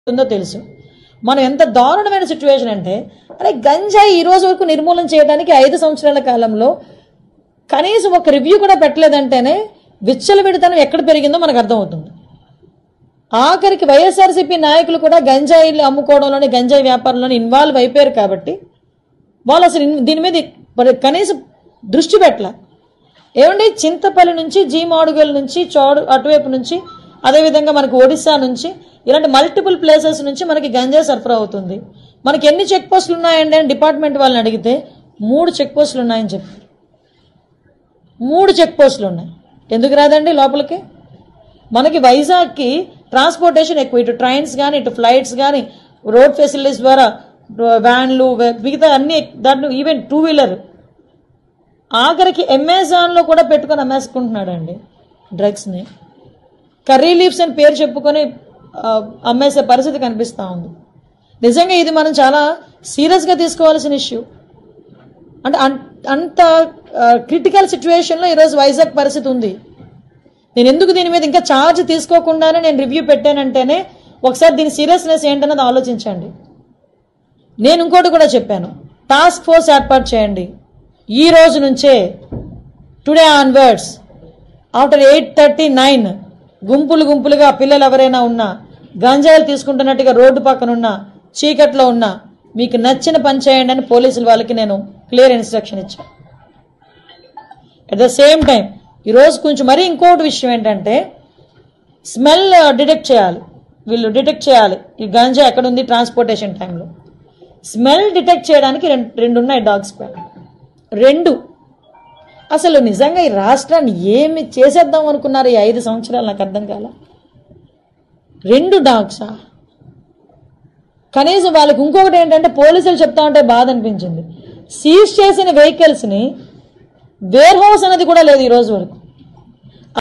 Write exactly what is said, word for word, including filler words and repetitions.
ఉందో తెలుసు. మనం ఎంత దారుణమైన సిచ్యువేషన్ అంటే అరే గంజాయి ఈ రోజు వరకు నిర్మూలన చేయడానికి ఐదు సంవత్సరాల కాలంలో కనీసం ఒక రివ్యూ కూడా పెట్టలేదంటేనే విచ్చలవిడితనం ఎక్కడ పెరిగిందో మనకు అర్థమవుతుంది. ఆఖరికి వైఎస్ఆర్సీపీ నాయకులు కూడా గంజాయిలు అమ్ముకోవడంలోని గంజాయి వ్యాపారంలోని ఇన్వాల్వ్ అయిపోయారు కాబట్టి వాళ్ళు అసలు దీని మీద కనీసం దృష్టి పెట్టలే. ఏమండి చింతపల్లి నుంచి జీమాడుగల్ నుంచి చోడు అటువైపు నుంచి అదేవిధంగా మనకు ఒడిశా నుంచి ఇలాంటి మల్టిపుల్ ప్లేసెస్ నుంచి మనకి గంజాయి సరఫరా అవుతుంది. మనకి ఎన్ని చెక్ పోస్టులు ఉన్నాయండి అని డిపార్ట్మెంట్ వాళ్ళని అడిగితే మూడు చెక్ పోస్టులు ఉన్నాయని చెప్పారు. మూడు చెక్ పోస్టులు ఉన్నాయి. ఎందుకు రాదండి లోపలికి? మనకి వైజాగ్కి ట్రాన్స్పోర్టేషన్ ఎక్కువ, ఇటు ట్రైన్స్ కానీ ఇటు ఫ్లైట్స్ కానీ రోడ్ ఫెసిలిటీస్ ద్వారా వ్యాన్లు మిగతా అన్ని దాంట్లో ఈవెన్ టూ వీలర్ ఆఖరికి అమెజాన్లో కూడా పెట్టుకొని అమ్మేసుకుంటున్నాడు అండి డ్రగ్స్ని. కర్రీ లీవ్స్ అని పేరు చెప్పుకొని అమ్మేసే పరిస్థితి కనిపిస్తూ ఉంది. నిజంగా ఇది మనం చాలా సీరియస్గా తీసుకోవాల్సిన ఇష్యూ. అంటే అంత క్రిటికల్ సిచ్యువేషన్లో ఈరోజు వైజాగ్ పరిస్థితి ఉంది. నేను ఎందుకు దీని మీద ఇంకా ఛార్జ్ తీసుకోకుండానే నేను రివ్యూ పెట్టానంటేనే ఒకసారి దీని సీరియస్నెస్ ఏంటన్నది ఆలోచించండి. నేను ఇంకోటి కూడా చెప్పాను, టాస్క్ ఫోర్స్ ఏర్పాటు చేయండి. ఈ రోజు నుంచే today onwards after eight thirty nine గుంపులు గుంపులుగా పిల్లలు ఎవరైనా ఉన్నా గంజాయిలు తీసుకుంటున్నట్టుగా రోడ్డు పక్కన ఉన్నా చీకట్లో ఉన్నా మీకు నచ్చిన పని చేయండి అని పోలీసుల వాళ్ళకి నేను క్లియర్ ఇన్స్ట్రక్షన్ ఇచ్చాను. అట్ ద సేమ్ టైం ఈరోజు కొంచెం మరీ ఇంకోటి విషయం ఏంటంటే స్మెల్ డిటెక్ట్ చేయాలి. వీళ్ళు డిటెక్ట్ చేయాలి ఈ గంజా ఎక్కడ ఉంది ట్రాన్స్పోర్టేషన్ టైంలో. స్మెల్ డిటెక్ట్ చేయడానికి రెండు రెండు ఉన్నాయి డాగ్ స్క్వాడ్. రెండు అసలు నిజంగా ఈ రాష్ట్రాన్ని ఏమి చేసేద్దాం అనుకున్నారు ఈ ఐదు సంవత్సరాలు నాకు అర్థం కాల. రెండు డాగ్సా? కనీసం వాళ్ళకి ఇంకొకటి ఏంటంటే పోలీసులు చెప్తా ఉంటే బాధ అనిపించింది, సీజ్ చేసిన వెహికల్స్ని వేర్ హౌస్ అనేది కూడా లేదు ఈ రోజు వరకు.